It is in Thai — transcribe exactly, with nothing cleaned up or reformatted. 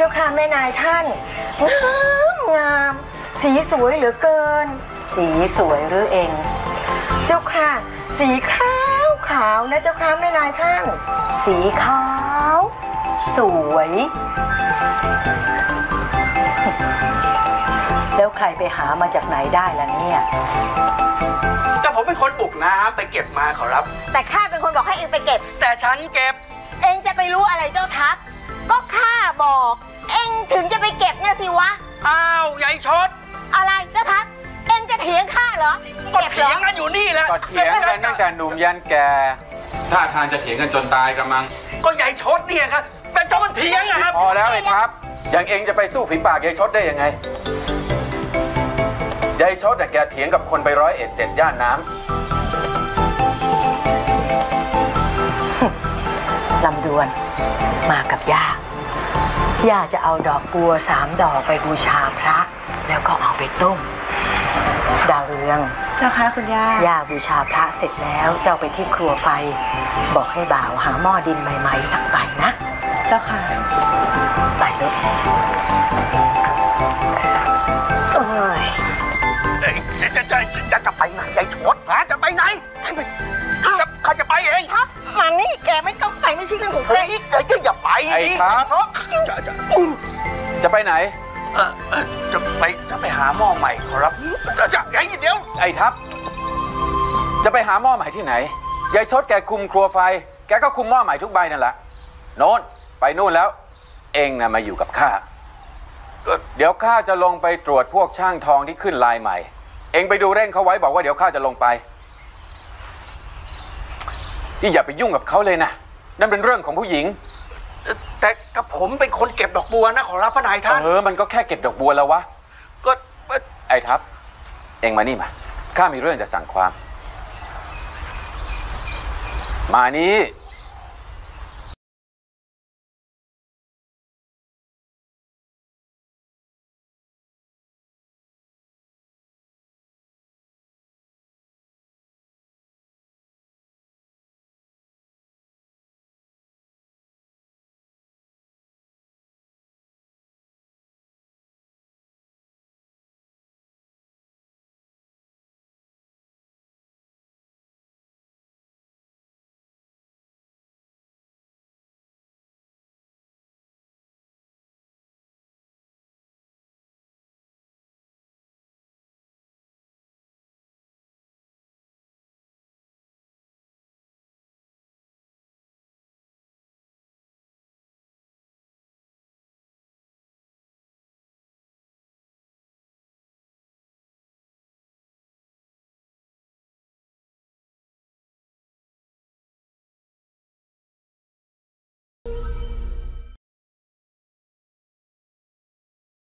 จ้าค่ะแม่นายท่านงามงามสีสวยเหลือเกินสีสวยหรือเองเจ้าค่ะสีขาวขาวนะเจ้าค่ะแม่นายท่านสีขาวสวยแล้วใครไปหามาจากไหนได้ล่ะเนี่ยก็ผมเป็นคนบุกน้ำไปเก็บมาขอรับแต่ข้าเป็นคนบอกให้เองไปเก็บแต่ฉันเก็บเองจะไปรู้อะไรเจ้าทัพก็ข้าบอกเองถึงจะไปเก็บเนี่ยสิวะอ้าวใหญ่ชดอะไรเจ้าทัพเองจะเถียงข้าเหรอก็เถียงกันอยู่นี่แหละก็เถียงกันตั้งแต่หนุ่มยันแก่ท่าทางจะเถียงกันจนตายกระมังก็ใหญ่ชดเนี่ยครับเป็นเจ้ามันเถียงอะครับพอแล้วไอ้ทัพอย่างเองจะไปสู้ฝีปากยายชดได้ยังไงยายชดน่ะแกเถียงกับคนไปร้อยเอ็ดเจ็ดย่านน้ำลำดวนมากับย่าย่าจะเอาดอกบัวสามดอกไปบูชาพระแล้วก็เอาไปต้มดาวเรืองเจ้าค่ะคุณย่าย่าบูชาพระเสร็จแล้วเจ้าไปที่ครัวไฟบอกให้บ่าวหาหม้อดินใหม่ๆสักใบนะเจ้าค่ะไปลูกเอ้ยจะจะจะจะจะไปไหนยายชดฮะจะไปไหนทำไมจะข้าจะไปเองครับมานี่แกไม่ต้องไปไม่ใช่เรื่องของแกเฮ้ยแกก็อย่าไปไอ้ทัพจะจะจะไปไหนเออจะไปจะไปหาหม้อใหม่ขอรับจะจะไอ้เดี๋ยวไอ้ทัพจะไปหาหม้อใหม่ที่ไหนยายชดแกคุมครัวไฟแกก็คุมหม้อใหม่ทุกใบนั่นแหละโน่นไปนู่นแล้วเองน่ะมาอยู่กับข้าเดี๋ยวข้าจะลงไปตรวจพวกช่างทองที่ขึ้นลายใหม่เองไปดูเร่งเขาไว้บอกว่าเดี๋ยวข้าจะลงไปนี่อย่าไปยุ่งกับเขาเลยนะนั่นเป็นเรื่องของผู้หญิงแต่กับผมเป็นคนเก็บดอกบัวนะขอรับพระนายท่านเออมันก็แค่เก็บดอกบัวแล้ววะก็ไอ้ทัพเองมานี่มาข้ามีเรื่องจะสั่งความมานี้